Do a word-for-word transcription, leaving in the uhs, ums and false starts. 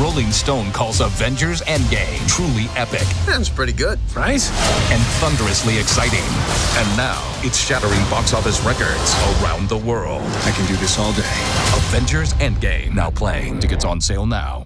Rolling Stone calls Avengers Endgame truly epic. That's pretty good, right? And thunderously exciting. And now, it's shattering box office records around the world. I can do this all day. Avengers Endgame, now playing. Tickets on sale now.